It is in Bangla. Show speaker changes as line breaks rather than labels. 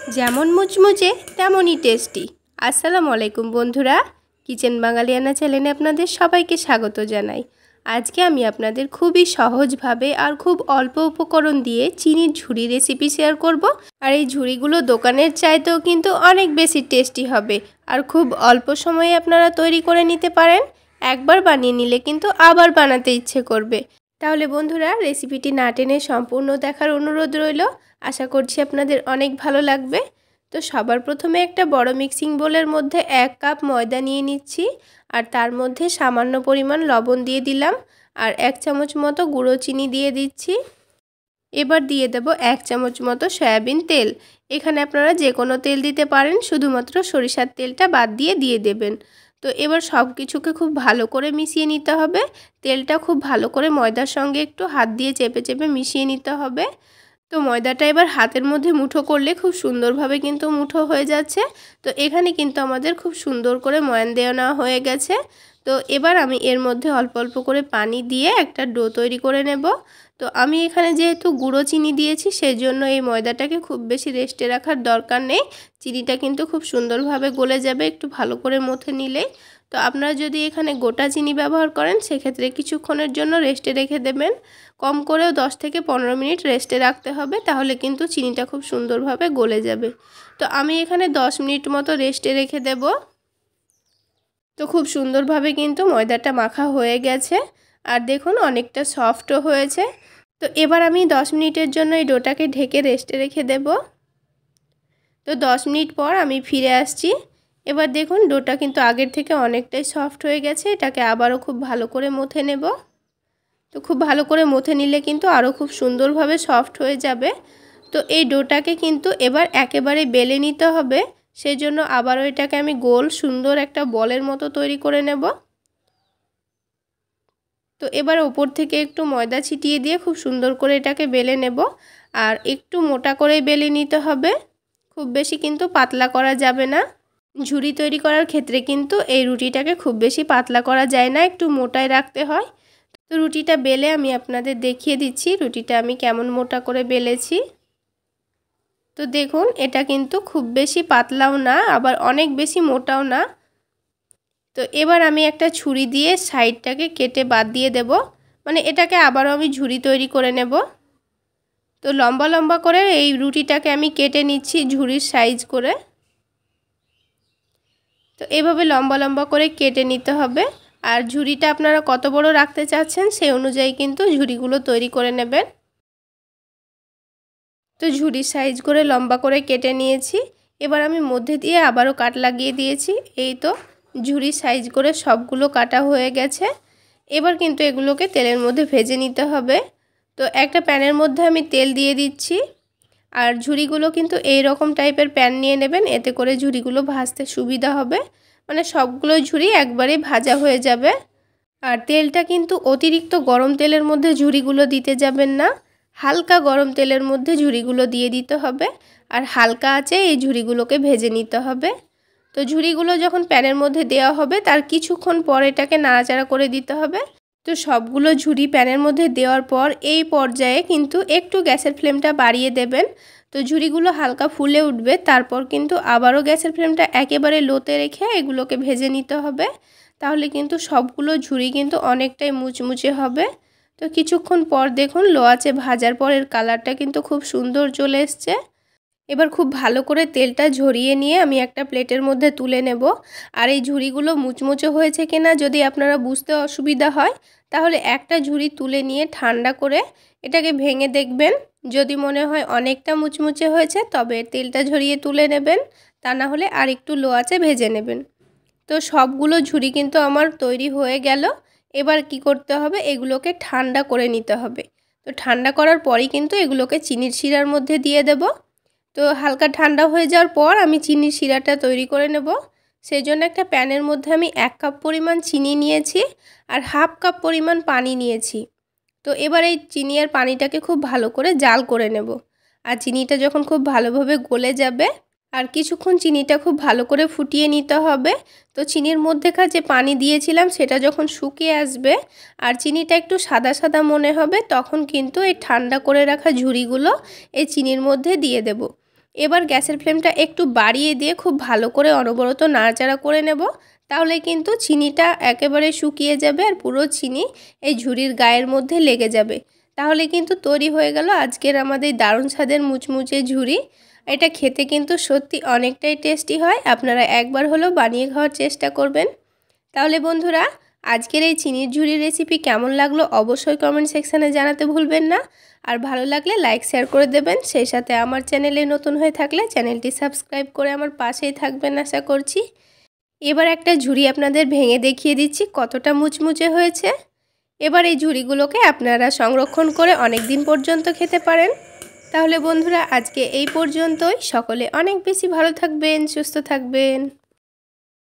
যেমন মুচমুচে তেমনই টেস্টি। আসসালামু আলাইকুম বন্ধুরা, কিচেন বাঙালিয়ানা চ্যানেলে আপনাদের সবাইকে স্বাগত জানাই। আজকে আমি আপনাদের খুবই সহজভাবে আর খুব অল্প উপকরণ দিয়ে চিনির ঝুড়ি রেসিপি শেয়ার করব। আর এই ঝুড়িগুলো দোকানের চাইতেও কিন্তু অনেক বেশি টেস্টি হবে আর খুব অল্প সময়ে আপনারা তৈরি করে নিতে পারেন। একবার বানিয়ে নিলে কিন্তু আবার বানাতে ইচ্ছে করবে। তাহলে বন্ধুরা, রেসিপিটি না টেনে সম্পূর্ণ দেখার অনুরোধ রইল। আশা করছি আপনাদের অনেক ভালো লাগবে। তো সবার প্রথমে একটা বড় মিক্সিং বোলের মধ্যে 1 কাপ ময়দা নিয়ে নিচ্ছি আর তার মধ্যে সামান্য পরিমাণ লবণ দিয়ে দিলাম আর 1 চামচ মতো গুঁড়ো চিনি দিয়ে দিচ্ছি। এবার দিয়ে দেব 1 চামচ মতো সয়াবিন তেল। এখানে আপনারা যে কোনো তেল দিতে পারেন, শুধুমাত্র সরিষার তেলটা বাদ দিয়ে দেবেন। তো এবার সব কিছুকে খুব ভালো করে মিশিয়ে নিতে হবে। তেলটা খুব ভালো করে ময়দার সঙ্গে একটু হাত দিয়ে চেপে চেপে মিশিয়ে নিতে হবে। তো ময়দাটা এবার হাতের মধ্যে মুঠো করলে খুব সুন্দরভাবে কিন্তু মুঠো হয়ে যাচ্ছে। তো এখানে কিন্তু আমাদের খুব সুন্দর করে ময়ান দেওয়া হয়ে গেছে। তো এবার আমি এর মধ্যে অল্প অল্প করে পানি দিয়ে একটা ডো তৈরি করে নেব। তো আমি এখানে যেহেতু গুঁড়ো চিনি দিয়েছি, সেই জন্য এই ময়দাটাকে খুব বেশি রেস্টে রাখার দরকার নেই। চিনিটা কিন্তু খুব সুন্দরভাবে গলে যাবে একটু ভালো করে মথে নিলেই। তো আপনারা যদি এখানে গোটা চিনি ব্যবহার করেন, সেক্ষেত্রে কিছুক্ষণের জন্য রেস্টে রেখে দেবেন। কম করেও 10 থেকে 15 মিনিট রেস্টে রাখতে হবে, তাহলে কিন্তু চিনিটা খুব সুন্দরভাবে গলে যাবে। তো আমি এখানে 10 মিনিট মতো রেস্টে রেখে দেব। তো খুব সুন্দরভাবে কিন্তু ময়দাটা মাখা হয়ে গেছে আর দেখুন অনেকটা সফটও হয়েছে। তো এবার আমি 10 মিনিটের জন্য এই ডোটাকে ঢেকে রেস্টে রেখে দেব। তো 10 মিনিট পর আমি ফিরে আসছি। এবার দেখুন ডোটা কিন্তু আগের থেকে অনেকটাই সফট হয়ে গেছে। এটাকে আবারও খুব ভালো করে মথে নেব। তো খুব ভালো করে মথে নিলে কিন্তু আরও খুব সুন্দরভাবে সফট হয়ে যাবে। তো এই ডোটাকে কিন্তু এবার একেবারে বেলে নিতে হবে। সেই জন্য আবারও এটাকে আমি গোল সুন্দর একটা বলের মতো তৈরি করে নেব। তো এবার ওপর থেকে একটু ময়দা ছিটিয়ে দিয়ে খুব সুন্দর করে এটাকে বেলে নেব। আর একটু মোটা করে বেলে নিতে হবে, খুব বেশি কিন্তু পাতলা করা যাবে না। ঝুড়ি তৈরি করার ক্ষেত্রে কিন্তু এই রুটিটাকে খুব বেশি পাতলা করা যায় না, একটু মোটাই রাখতে হয়। তো রুটিটা বেলে আমি আপনাদের দেখিয়ে দিচ্ছি রুটিটা আমি কেমন মোটা করে বেলেছি। তো দেখুন এটা কিন্তু খুব বেশি পাতলাও না, আবার অনেক বেশি মোটাও না। তো এবার আমি একটা ছুরি দিয়ে সাইডটাকে কেটে বাদ দিয়ে দেব, মানে এটাকে আবারও আমি ঝুড়ি তৈরি করে নেব। তো লম্বা লম্বা করে এই রুটিটাকে আমি কেটে নিচ্ছি ঝুড়ির সাইজ করে। তো এভাবে লম্বা লম্বা করে কেটে নিতে হবে। আর ঝুড়িটা আপনারা কত বড় রাখতে চাচ্ছেন সেই অনুযায়ী কিন্তু ঝুড়িগুলো তৈরি করে নেবেন। তো ঝুড়ির সাইজ করে লম্বা করে কেটে নিয়েছি। এবার আমি মধ্যে দিয়ে আবারও কাট লাগিয়ে দিয়েছি। এই তো ঝুড়ির সাইজ করে সবগুলো কাটা হয়ে গেছে। এবার কিন্তু এগুলোকে তেলের মধ্যে ভেজে নিতে হবে। তো একটা প্যানের মধ্যে আমি তেল দিয়ে দিচ্ছি। আর ঝুড়িগুলো কিন্তু এই রকম টাইপের প্যান নিয়ে নেবেন, এতে করে ঝুড়িগুলো ভাজতে সুবিধা হবে। মানে সবগুলো ঝুড়ি একবারে ভাজা হয়ে যাবে। আর তেলটা কিন্তু অতিরিক্ত গরম তেলের মধ্যে ঝুড়িগুলো দিতে যাবেন না, হালকা গরম তেলের মধ্যে ঝুড়িগুলো দিয়ে দিতে হবে। আর হালকা আঁচে এই ঝুড়িগুলোকে ভেজে নিতে হবে। তো ঝুড়িগুলো যখন প্যানের মধ্যে দেওয়া হবে তার কিছুক্ষণ পর এটাকে নাড়াচাড়া করে দিতে হবে। তো সবগুলো ঝুড়ি প্যানের মধ্যে দেওয়ার পর এই পর্যায়ে কিন্তু একটু গ্যাসের ফ্লেমটা বাড়িয়ে দেবেন। তো ঝুড়িগুলো হালকা ফুলে উঠবে, তারপর কিন্তু আবারও গ্যাসের ফ্লেমটা একেবারে লোতে রেখে এগুলোকে ভেজে নিতে হবে। তাহলে কিন্তু সবগুলো ঝুড়ি কিন্তু অনেকটাই মুচমুচে হবে। তো কিছুক্ষণ পর দেখুন লো আঁচে ভাজার পর এর কালারটা কিন্তু খুব সুন্দর চলে এসছে। এবার খুব ভালো করে তেলটা ঝরিয়ে নিয়ে আমি একটা প্লেটের মধ্যে তুলে নেব। আর এই ঝুড়িগুলো মুচমুচে হয়েছে কিনা যদি আপনারা বুঝতে অসুবিধা হয়, তাহলে একটা ঝুড়ি তুলে নিয়ে ঠান্ডা করে এটাকে ভেঙে দেখবেন। যদি মনে হয় অনেকটা মুচমুচে হয়েছে তবে তেলটা ঝরিয়ে তুলে নেবেন, তা না হলে আর একটু লো আঁচে ভেজে নেবেন। তো সবগুলো ঝুড়ি কিন্তু আমার তৈরি হয়ে গেল। এবার কি করতে হবে, এগুলোকে ঠান্ডা করে নিতে হবে। তো ঠান্ডা করার পরই কিন্তু এগুলোকে চিনির শিরার মধ্যে দিয়ে দেব। তো হালকা ঠান্ডা হয়ে যাওয়ার পর আমি চিনির শিরাটা তৈরি করে নেব। সেই জন্য একটা প্যানের মধ্যে আমি 1 কাপ পরিমাণ চিনি নিয়েছি আর হাফ কাপ পরিমাণ পানি নিয়েছি। তো এবার এই চিনি আর পানিটাকে খুব ভালো করে জাল করে নেব। আর চিনিটা যখন খুব ভালোভাবে গলে যাবে আর কিছুক্ষণ চিনিটা খুব ভালো করে ফুটিয়ে নিতে হবে। তো চিনির মধ্যেকার যে পানি দিয়েছিলাম সেটা যখন শুকিয়ে আসবে আর চিনিটা একটু সাদা সাদা মনে হবে, তখন কিন্তু এই ঠান্ডা করে রাখা ঝুড়িগুলো এই চিনির মধ্যে দিয়ে দেব। এবার গ্যাসের ফ্লেমটা একটু বাড়িয়ে দিয়ে খুব ভালো করে অনবরত নাড়াচাড়া করে নেব। তাহলে কিন্তু চিনিটা একেবারে শুকিয়ে যাবে আর পুরো চিনি এই ঝুড়ির গায়ের মধ্যে লেগে যাবে। তাহলে কিন্তু তৈরি হয়ে গেল আজকের আমাদের দারুণ স্বাদের মুচমুচে ঝুড়ি। এটা খেতে কিন্তু সত্যি অনেকটাই টেস্টি হয়। আপনারা একবার হলেও বানিয়ে খাওয়ার চেষ্টা করবেন। তাহলে বন্ধুরা, আজকের এই চিনির ঝুড়ি রেসিপি কেমন লাগলো অবশ্যই কমেন্ট সেকশানে জানাতে ভুলবেন না। আর ভালো লাগলে লাইক শেয়ার করে দেবেন। সেই সাথে আমার চ্যানেলে নতুন হয়ে থাকলে চ্যানেলটি সাবস্ক্রাইব করে আমার পাশেই থাকবেন আশা করছি। এবার একটা ঝুড়ি আপনাদের ভেঙে দেখিয়ে দিচ্ছি কতটা মুচমুচে হয়েছে। এবার এই ঝুড়িগুলোকে আপনারা সংরক্ষণ করে অনেক দিন পর্যন্ত খেতে পারেন। তাহলে বন্ধুরা, আজকে এই পর্যন্তই। সকলে অনেক বেশি ভালো থাকবেন, সুস্থ থাকবেন।